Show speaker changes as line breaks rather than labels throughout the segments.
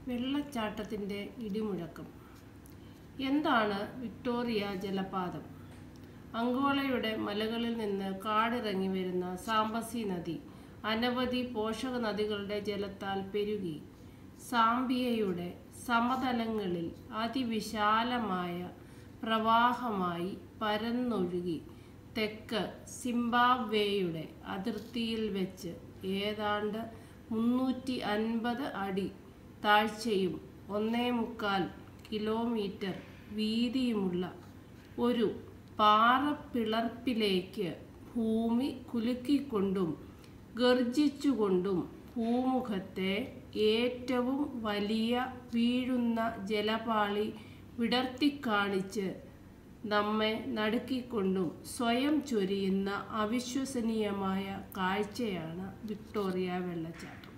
വെള്ളച്ചാട്ടത്തിൻ്റെ ഇടിമുഴക്കം. എന്താണ് വിക്ടോറിയ ജലപാതം? അംഗോളയുടെ മലകളിൽ നിന്ന് കാടിറങ്ങി വരുന്ന സാംബസി നദി അനവധി പോഷക നദികളുടെ ജലത്താൽ പെരുകി സാംബിയയുടെ സമതലങ്ങളിൽ അതിവിശാലമായ പ്രവാഹമായി പരന്നൊഴുകി തെക്ക് സിംബാബ്വേയുടെ അതിർത്തിയിൽ വെച്ച് ഏതാണ്ട് 350 അടി താഴ്ചയും 1.25 കിലോമീറ്റർ വീതിയുമുള്ള ഒരു പാറപ്പിളർപ്പിലേക്ക് ഭൂമി കുലുക്കിക്കൊണ്ടും ഗർജിച്ചുകൊണ്ടും ഭൂമുഖത്തെ ഏറ്റവും വലിയ വീഴുന്ന ജലപാളി വിടർത്തിക്കാണിച്ച് നമ്മെ നടുക്കിക്കൊണ്ടും സ്വയം ചൊരിയുന്ന അവിശ്വസനീയമായ കാഴ്ചയാണ് വിക്ടോറിയ വെള്ളച്ചാട്ടം.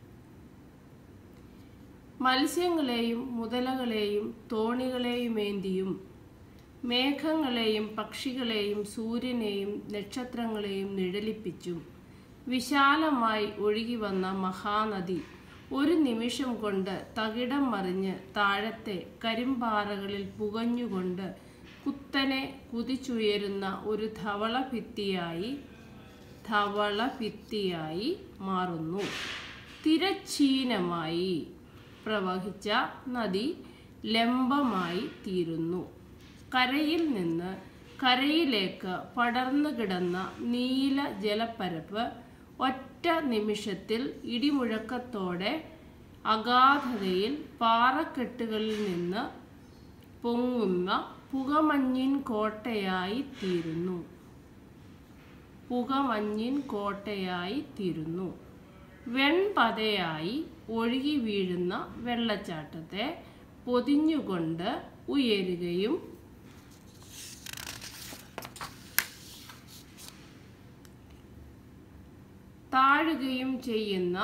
മത്സ്യങ്ങളെയും മുതലകളെയും തോണികളെയുമേന്തിയും മേഘങ്ങളെയും പക്ഷികളെയും സൂര്യനെയും നക്ഷത്രങ്ങളെയും നിഴലിപ്പിച്ചും വിശാലമായി ഒഴുകി വന്ന മഹാനദി ഒരു നിമിഷം കൊണ്ട് തകിടം മറിഞ്ഞ് താഴത്തെ കരിമ്പാറകളിൽ പുകഞ്ഞുകൊണ്ട് കുത്തനെ കുതിച്ചുയരുന്ന ഒരു ധവളഭിത്തിയായി മാറുന്നു. തിരശ്ചീനമായി പ്രവഹിച്ച നദി ലംബമായി തീരുന്നു. കരയിൽ നിന്ന് കരയിലേക്ക് പടർന്നു കിടന്ന നീല ജലപ്പരപ്പ് ഒറ്റ നിമിഷത്തിൽ ഇടിമുഴക്കത്തോടെ അഗാധതയിൽ പാറക്കെട്ടുകളിൽ നിന്ന് പൊങ്ങുന്ന പുകമഞ്ഞിൻ കോട്ടയായി തീരുന്നു. വെൺപതയായി ഒഴുകി വീഴുന്ന വെള്ളച്ചാട്ടത്തെ പൊതിഞ്ഞുകൊണ്ട് ഉയരുകയും താഴുകയും ചെയ്യുന്ന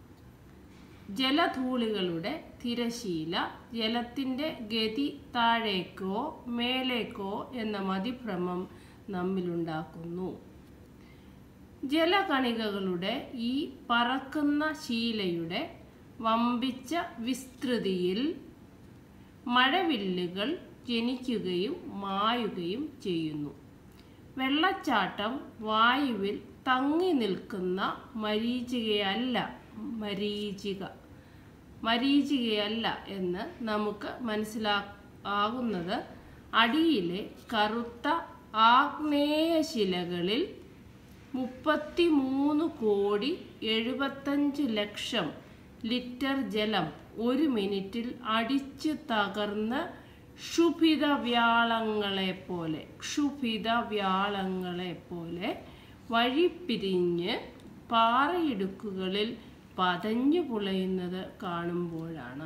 ജലധൂളികളുടെ തിരശീല ജലത്തിൻ്റെ ഗതി താഴേക്കോ മേലേക്കോ എന്ന മതിഭ്രമം നമ്മിലുണ്ടാക്കുന്നു. ജലകണികകളുടെ ഈ പറക്കുന്ന ശീലയുടെ വമ്പിച്ച വിസ്തൃതിയിൽ മഴവില്ലുകൾ ജനിക്കുകയും മായുകയും ചെയ്യുന്നു. വെള്ളച്ചാട്ടം വായുവിൽ തങ്ങി നിൽക്കുന്ന മരീചികയല്ല എന്ന് നമുക്ക് മനസ്സിലാകുന്നത് അടിയിലെ കറുത്ത ആഗ്നേയശിലകളിൽ 33,75,00,000 ലിറ്റർ ജലം ഒരു മിനിറ്റിൽ അടിച്ചു തകർന്ന് ക്ഷുഭിതവ്യാളങ്ങളെപ്പോലെ വഴിപ്പിരിഞ്ഞ് പാറയിടുക്കുകളിൽ പതഞ്ഞു പുളയുന്നത് കാണുമ്പോഴാണ്.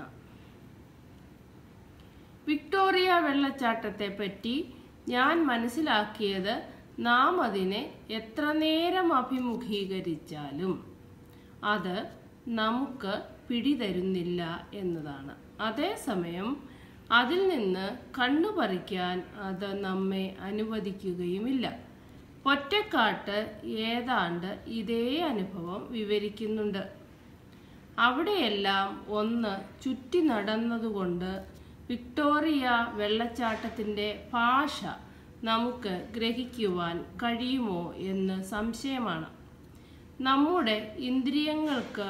വിക്ടോറിയ വെള്ളച്ചാട്ടത്തെ പറ്റി ഞാൻ മനസ്സിലാക്കിയത് നാം അതിനെ എത്ര നേരം അഭിമുഖീകരിച്ചാലും അത് നമുക്ക് പിടിതരുന്നില്ല എന്നതാണ്. അതേസമയം അതിൽ നിന്ന് കണ്ണുപറിക്കാൻ അത് നമ്മെ അനുവദിക്കുകയുമില്ല. പൊറ്റക്കാട്ട് ഏതാണ്ട് ഇതേ അനുഭവം വിവരിക്കുന്നുണ്ട്. അവിടെയെല്ലാം ഒന്ന് ചുറ്റി നടന്നതുകൊണ്ട് വിക്ടോറിയ വെള്ളച്ചാട്ടത്തിൻ്റെ ഭാഷ നമുക്ക് ഗ്രഹിക്കുവാൻ കഴിയുമോ എന്ന് സംശയമാണ്. നമ്മുടെ ഇന്ദ്രിയങ്ങൾക്ക്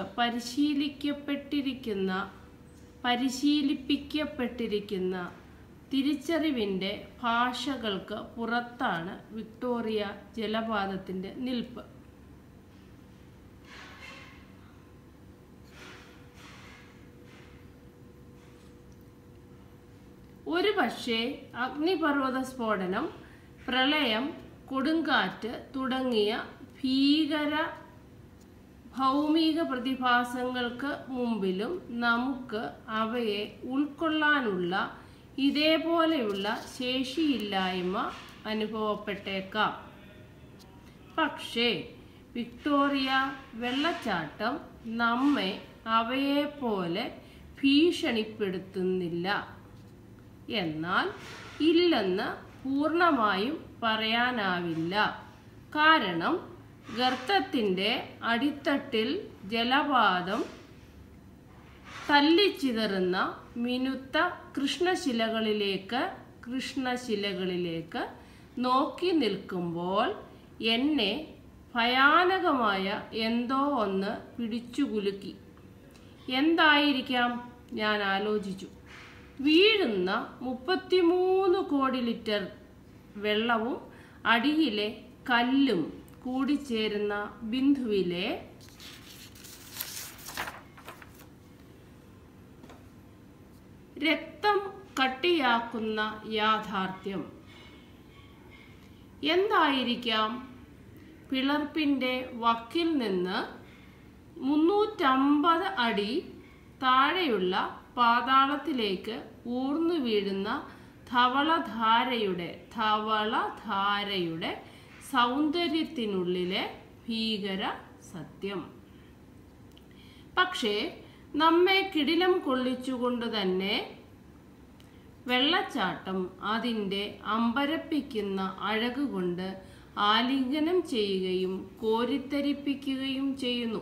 പരിശീലിപ്പിക്കപ്പെട്ടിരിക്കുന്ന തിരിച്ചറിവിൻ്റെ ഭാഷകൾക്ക് പുറത്താണ് വിക്ടോറിയ ജലപാതത്തിൻ്റെ നിൽപ്പ്. ഒരു പക്ഷേ അഗ്നിപർവ്വത സ്ഫോടനം, പ്രളയം, കൊടുങ്കാറ്റ് തുടങ്ങിയ ഭീകര ഭൗമിക പ്രതിഭാസങ്ങൾക്ക് മുമ്പിലും നമുക്ക് അവയെ ഉൾക്കൊള്ളാനുള്ള ഇതേപോലെയുള്ള ശേഷിയില്ലായ്മ അനുഭവപ്പെട്ടേക്കാം. പക്ഷേ വിക്ടോറിയ വെള്ളച്ചാട്ടം നമ്മെ അവയെപ്പോലെ ഭീഷണിപ്പെടുത്തുന്നില്ല. എന്നാൽ ഇല്ലെന്ന് പൂർണ്ണമായും പറയാനാവില്ല. കാരണം ഗർത്തത്തിൻ്റെ അടിത്തട്ടിൽ ജലപാതം തല്ലിച്ചിതറുന്ന മിനുത്ത കൃഷ്ണശിലകളിലേക്ക് നോക്കി നിൽക്കുമ്പോൾ എന്നെ ഭയാനകമായ എന്തോ ഒന്ന് പിടിച്ചുകുലുക്കി. എന്തായിരിക്കാം? ഞാൻ ആലോചിച്ചു. വീഴുന്ന 33 കോടി ലിറ്റർ വെള്ളവും അടിയിലെ കല്ലും കൂടിച്ചേരുന്ന ബിന്ദുവിലെ രക്തം കട്ടിയാക്കുന്ന യാഥാർത്ഥ്യം. എന്തായിരിക്കാം? പിളർപ്പിൻ്റെ വക്കിൽ നിന്ന് 350 അടി താഴെയുള്ള പാതാളത്തിലേക്ക് ഊർന്നു വീഴുന്ന ധവളധാരയുടെ സൗന്ദര്യത്തിനുള്ളിലെ ഭീകര സത്യം. പക്ഷേ നമ്മെ കിടിലം കൊള്ളിച്ചുകൊണ്ട് തന്നെ വെള്ളച്ചാട്ടം അതിൻ്റെ അമ്പരപ്പിക്കുന്ന അഴകുകൊണ്ട് ആലിംഗനം ചെയ്യുകയും കോരിത്തരിപ്പിക്കുകയും ചെയ്യുന്നു.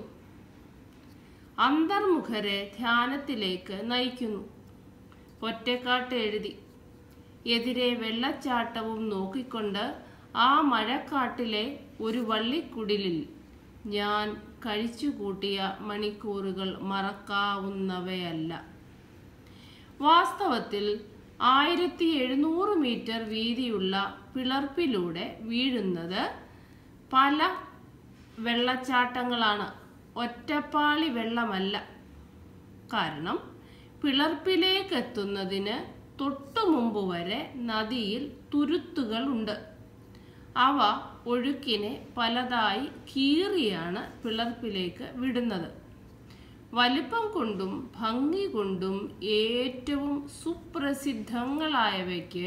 അന്തർമുഖരെ ധ്യാനത്തിലേക്ക് നയിക്കുന്നു. പൊറ്റക്കാട്ട് എഴുതി. എതിരെ വെള്ളച്ചാട്ടവും നോക്കിക്കൊണ്ട് ആ മഴക്കാട്ടിലെ ഒരു വള്ളിക്കുടിലിൽ ഞാൻ കഴിച്ചുകൂട്ടിയ മണിക്കൂറുകൾ മറക്കാവുന്നവയല്ല. വാസ്തവത്തിൽ 1700 മീറ്റർ വീതിയുള്ള പിളർപ്പിലൂടെ വീഴുന്നത് പല വെള്ളച്ചാട്ടങ്ങളാണ്, ഒറ്റപ്പാളി വെള്ളമല്ല. കാരണം പിളർപ്പിലേക്ക് എത്തുന്നതിന് തൊട്ടു മുമ്പ് വരെ നദിയിൽ തുരുത്തുകളുണ്ട്. അവ ഒഴുക്കിനെ പലതായി കീറിയാണ് പിളർപ്പിലേക്ക് വിടുന്നത്. വലിപ്പം കൊണ്ടും ഭംഗി കൊണ്ടും ഏറ്റവും സുപ്രസിദ്ധങ്ങളായവയ്ക്ക്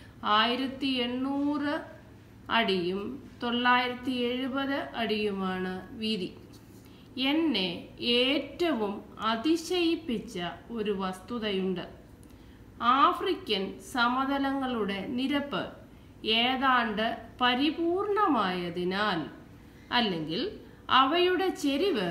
1800 അടിയും 970 അടിയുമാണ് വീതി. എന്നെ ഏറ്റവും അതിശയിപ്പിച്ച ഒരു വസ്തുതയുണ്ട്. ആഫ്രിക്കൻ സമതലങ്ങളുടെ നിരപ്പ് ഏതാണ്ട് പരിപൂർണമായതിനാൽ, അല്ലെങ്കിൽ അവയുടെ ചെരിവ്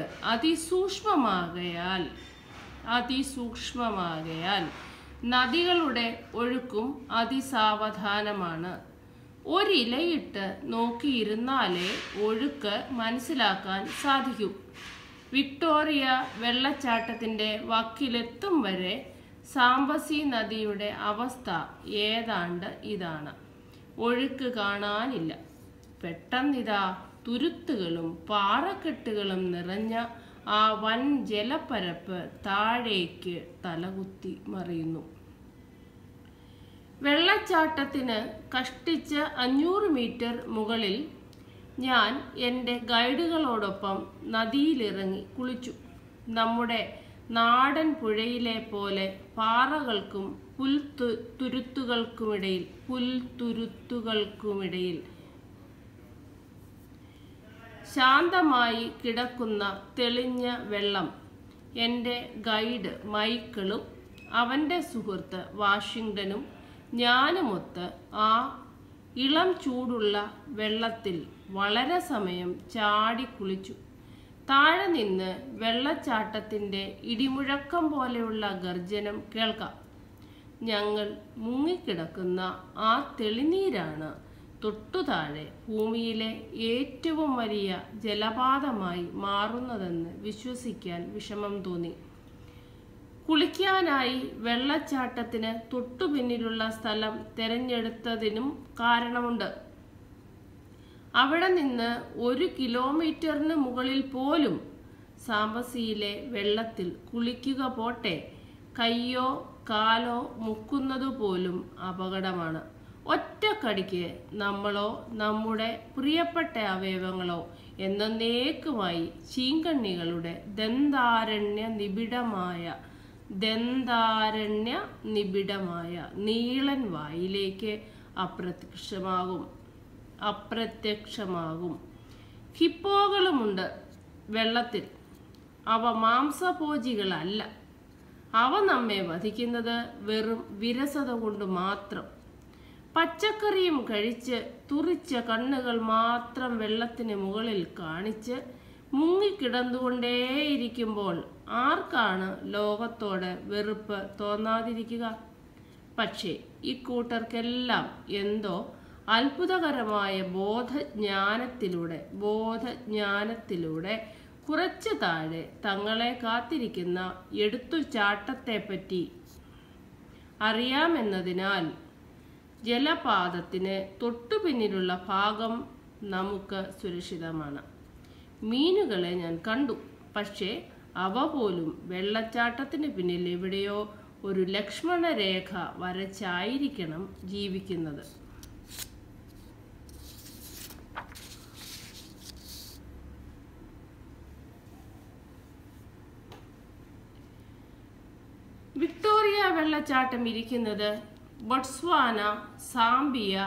അതിസൂക്ഷ്മമാകയാൽ നദികളുടെ ഒഴുക്കും അതിസാവധാനമാണ്. ഒരിലയിട്ട് നോക്കിയിരുന്നാലേ ഒഴുക്ക് മനസ്സിലാക്കാൻ സാധിക്കൂ. വിക്ടോറിയ വെള്ളച്ചാട്ടത്തിൻ്റെ വക്കിലെത്തും വരെ സാംബസി നദിയുടെ അവസ്ഥ ഏതാണ്ട് ഇതാണ്. ഒഴുക്ക് കാണാനില്ല. പെട്ടെന്നിതാ തുരുത്തുകളും പാറക്കെട്ടുകളും നിറഞ്ഞ ആ വൻ ജലപ്പരപ്പ് താഴേക്ക് തലകുത്തി മറിയുന്നു. വെള്ളച്ചാട്ടത്തിന് കഷ്ടിച്ച് 500 മീറ്റർ മുകളിൽ ഞാൻ എൻ്റെ ഗൈഡുകളോടൊപ്പം നദിയിലിറങ്ങി കുളിച്ചു. നമ്മുടെ നാടൻ പുഴയിലെ പോലെ പാറകൾക്കും പുൽത്തുരുത്തുകൾക്കുമിടയിൽ ശാന്തമായി കിടക്കുന്ന തെളിഞ്ഞ വെള്ളം. എൻ്റെ ഗൈഡ് മൈക്കിളും അവൻ്റെ സുഹൃത്ത് വാഷിങ്ടണും ഞാനുമൊത്ത് ആ ഇളം ചൂടുള്ള വെള്ളത്തിൽ വളരെ സമയം ചാടി കുളിച്ചു. താഴെ നിന്ന് വെള്ളച്ചാട്ടത്തിൻ്റെ ഇടിമുഴക്കം പോലെയുള്ള ഗർജനം കേൾക്കാം. ഞങ്ങൾ മുങ്ങിക്കിടക്കുന്ന ആ തെളിനീരാണ് തൊട്ടുതാഴെ ഭൂമിയിലെ ഏറ്റവും വലിയ ജലപാതമായി മാറുന്നതെന്ന് വിശ്വസിക്കാൻ വിഷമം തോന്നി. കുളിക്കാനായി വെള്ളച്ചാട്ടത്തിന് തൊട്ടുപിന്നിലുള്ള സ്ഥലം തിരഞ്ഞെടുത്തതിനും കാരണമുണ്ട്. അവിടെ നിന്ന് 1 കിലോമീറ്ററിന് മുകളിൽ പോലും സാംബസിയിലെ വെള്ളത്തിൽ കുളിക്കുക പോട്ടെ, കയ്യോ കാലോ മുക്കുന്നതുപോലും അപകടമാണ്. ഒറ്റക്കടിക്ക് നമ്മളോ നമ്മുടെ പ്രിയപ്പെട്ട അവയവങ്ങളോ എന്നേക്കുമായി ചീങ്കണ്ണികളുടെ ദന്താരണ്യ നിബിഡമായ നീളൻ വായിലേക്ക് അപ്രത്യക്ഷമാകും. ഹിപ്പോകളുമുണ്ട് വെള്ളത്തിൽ. അവ മാംസഭോജികളല്ല. അവ നമ്മെ വധിക്കുന്നത് വെറും വിരസത കൊണ്ട് മാത്രം. പച്ചക്കറിയും കഴിച്ച് തുറിച്ച കണ്ണുകൾ മാത്രം വെള്ളത്തിന് മുകളിൽ കാണിച്ച് മുങ്ങിക്കിടന്നുകൊണ്ടേയിരിക്കുമ്പോൾ ആർക്കാണ് ലോകത്തോട് വെറുപ്പ് തോന്നാതിരിക്കുക? പക്ഷേ ഇക്കൂട്ടർക്കെല്ലാം എന്തോ അത്ഭുതകരമായ ബോധജ്ഞാനത്തിലൂടെ കുറച്ചു താഴെ തങ്ങളെ കാത്തിരിക്കുന്ന എടുത്തുചാട്ടത്തെപ്പറ്റി അറിയാമെന്നതിനാൽ ജലപാതത്തിന് തൊട്ടുപിന്നിലുള്ള ഭാഗം നമുക്ക് സുരക്ഷിതമാണ്. മീനുകളെ ഞാൻ കണ്ടു, പക്ഷേ അവ പോലും വെള്ളച്ചാട്ടത്തിന് പിന്നിൽ എവിടെയോ ഒരു ലക്ഷ്മണരേഖ വരച്ചായിരിക്കണം ജീവിക്കുന്നത്. വിക്ടോറിയ വെള്ളച്ചാട്ടം ഇരിക്കുന്നത് ബൊട്സ്വാന, സാംബിയ,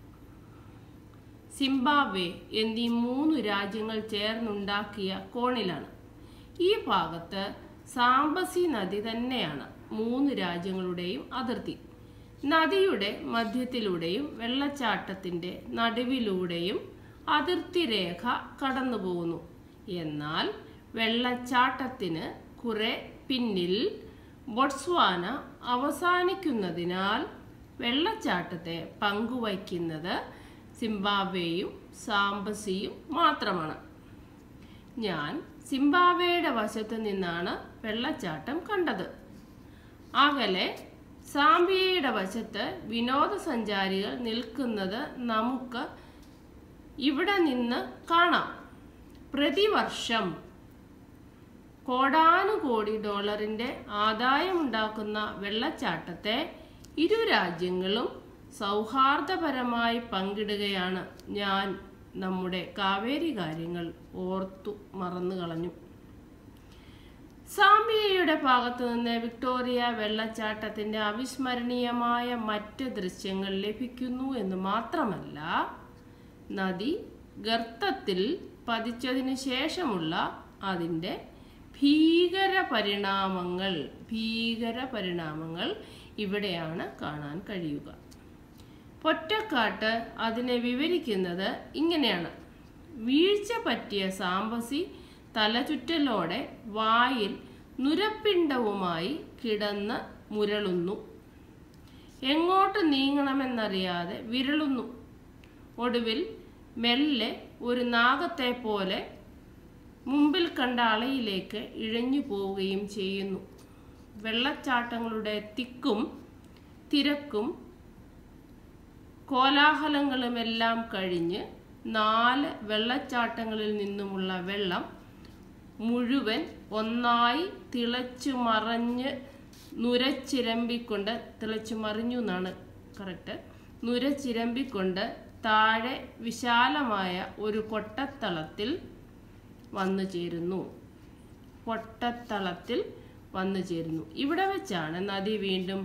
സിംബാബ്വെ എന്നീ 3 രാജ്യങ്ങൾ ചേർന്നുണ്ടാക്കിയ കോണിലാണ്. ഈ ഭാഗത്ത് സാംബസി നദി തന്നെയാണ് 3 രാജ്യങ്ങളുടെയും അതിർത്തി. നദിയുടെ മധ്യത്തിലൂടെയും വെള്ളച്ചാട്ടത്തിന്റെ നടുവിലൂടെയും അതിർത്തി രേഖ കടന്നുപോകുന്നു. എന്നാൽ വെള്ളച്ചാട്ടത്തിന് കുറെ പിന്നിൽ ബൊട്സ്വാന അവസാനിക്കുന്നതിനാൽ വെള്ളച്ചാട്ടത്തെ പങ്കുവയ്ക്കുന്നത് സിംബാബ്വേയും സാംബസിയും മാത്രമാണ്. ഞാൻ സിംബാബ്വേയുടെ വശത്ത് നിന്നാണ് വെള്ളച്ചാട്ടം കണ്ടത്. അകലെ സാംബിയയുടെ വശത്ത് വിനോദസഞ്ചാരികൾ നിൽക്കുന്നത് നമുക്ക് ഇവിടെ നിന്ന് കാണാം. പ്രതിവർഷം കോടാനുകോടി ഡോളറിന്റെ ആദായമുണ്ടാക്കുന്ന വെള്ളച്ചാട്ടത്തെ ഇരു രാജ്യങ്ങളും സൗഹാർദ്ദപരമായി പങ്കിടുകയാണ്. ഞാൻ നമ്മുടെ കാവേരി കാര്യങ്ങൾ ഓർത്തു മറന്നു കളഞ്ഞു. സാംബിയയുടെ ഭാഗത്തു നിന്ന് വിക്ടോറിയ വെള്ളച്ചാട്ടത്തിന്റെ അവിസ്മരണീയമായ മറ്റ് ദൃശ്യങ്ങൾ ലഭിക്കുന്നു എന്ന് മാത്രമല്ല, നദി ഗർത്തത്തിൽ പതിച്ചതിനു ശേഷമുള്ള അതിൻ്റെ ഭീകര പരിണാമങ്ങൾ ഇവിടെയാണ് കാണാൻ കഴിയുക. പൊറ്റക്കാട്ട് അതിനെ വിവരിക്കുന്നത് ഇങ്ങനെയാണ്: വീഴ്ച പറ്റിയ സാംബസി തലചുറ്റലോടെ വായിൽ നുരപ്പിണ്ടവുമായി കിടന്ന് മുരളുന്നു. എങ്ങോട്ട് നീങ്ങണമെന്നറിയാതെ വിരളുന്നു. ഒടുവിൽ മെല്ലെ ഒരു നാഗത്തെ പോലെ മുമ്പിൽ കണ്ട അളയിലേക്ക് ഇഴഞ്ഞു പോവുകയും ചെയ്യുന്നു. വെള്ളച്ചാട്ടങ്ങളുടെ തിക്കും തിരക്കും കോലാഹലങ്ങളുമെല്ലാം കഴിഞ്ഞ് 4 വെള്ളച്ചാട്ടങ്ങളിൽ നിന്നുമുള്ള വെള്ളം മുഴുവൻ ഒന്നായി തിളച്ചു മറിഞ്ഞുകൊണ്ട് താഴെ വിശാലമായ ഒരു പൊട്ടത്തളത്തിൽ വന്നു ചേരുന്നു. ഇവിടെ വെച്ചാണ് നദി വീണ്ടും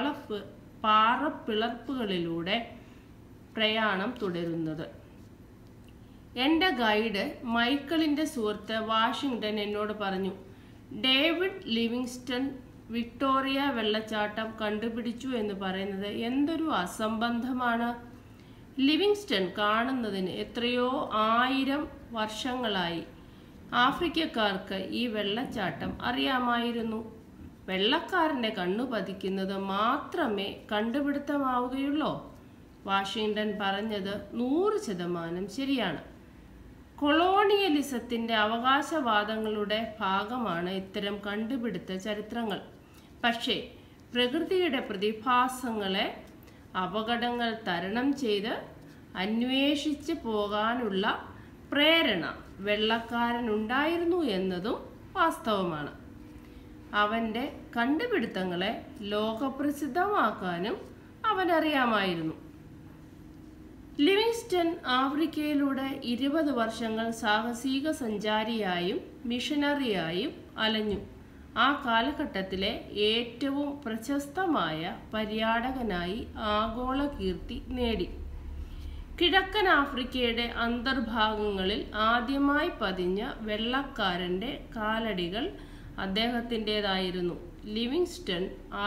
പാറപ്പിളർപ്പുകളിലൂടെ പ്രയാണം തുടരുന്നത്. എൻ്റെ ഗൈഡ് മൈക്കിളിൻ്റെ സുഹൃത്ത് വാഷിങ്ടൺ എന്നോട് പറഞ്ഞു, ഡേവിഡ് ലിവിങ്സ്റ്റൺ വിക്ടോറിയ വെള്ളച്ചാട്ടം കണ്ടുപിടിച്ചു എന്ന് പറയുന്നത് എന്തൊരു അസംബന്ധമാണ്. ലിവിങ്സ്റ്റൺ കാണുന്നതിന് എത്രയോ 1000 വർഷങ്ങളായി ആഫ്രിക്കക്കാർക്ക് ഈ വെള്ളച്ചാട്ടം അറിയാമായിരുന്നു. വെള്ളക്കാരൻ്റെ കണ്ണു പതിക്കുന്നത് മാത്രമേ കണ്ടുപിടുത്തമാവുകയുള്ളൂ. വാഷിങ്ടൺ പറഞ്ഞത് 100% ശരിയാണ്. കൊളോണിയലിസത്തിൻ്റെ അവകാശവാദങ്ങളുടെ ഭാഗമാണ് ഇത്തരം കണ്ടുപിടുത്ത ചരിത്രങ്ങൾ. പക്ഷേ പ്രകൃതിയുടെ പ്രതിഭാസങ്ങളെ അപകടങ്ങൾ തരണം ചെയ്ത് അന്വേഷിച്ച് പോകാനുള്ള പ്രേരണ വെള്ളക്കാരനുണ്ടായിരുന്നു എന്നതും വാസ്തവമാണ്. അവൻ്റെ കണ്ടുപിടുത്തങ്ങളെ ലോകപ്രസിദ്ധമാക്കാനും അവനറിയാമായിരുന്നു. ലിവിങ്സ്റ്റൺ ആഫ്രിക്കയിലൂടെ 20 വർഷങ്ങൾ സാഹസിക സഞ്ചാരിയായും മിഷനറിയായും അലഞ്ഞു. ആ കാലഘട്ടത്തിലെ ഏറ്റവും പ്രശസ്തമായ പര്യാടകനായി ആഗോള കീർത്തി നേടി. കിഴക്കൻ ആഫ്രിക്കയുടെ അന്തർഭാഗങ്ങളിൽ ആദ്യമായി പതിഞ്ഞ വെള്ളക്കാരൻ്റെ കാലടികൾ അദ്ദേഹത്തിൻ്റെതായിരുന്നു. ലിവിങ്സ്റ്റൺ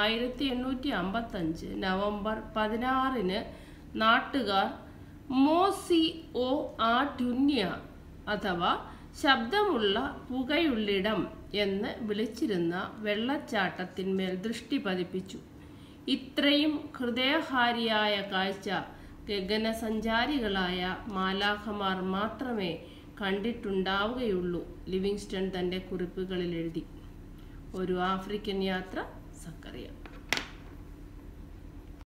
1855 നവംബർ 16 നാട്ടുകാർ മോസി ഓ ആ ടുന്യ അഥവാ ശബ്ദമുള്ള പുകയുള്ളിടം എന്ന് വിളിച്ചിരുന്ന വെള്ളച്ചാട്ടത്തിന്മേൽ ദൃഷ്ടി പതിപ്പിച്ചു. ഇത്രയും ഹൃദയഹാരിയായ കാഴ്ച ഗഗനസഞ്ചാരികളായ മാലാഖമാർ മാത്രമേ കണ്ടിട്ടുണ്ടാവുകയുള്ളൂ. ലിവിങ്സ്റ്റൺ തൻ്റെ കുറിപ്പുകളിൽ എഴുതി. ഒരു ആഫ്രിക്കൻ യാത്ര സക്കറിയ.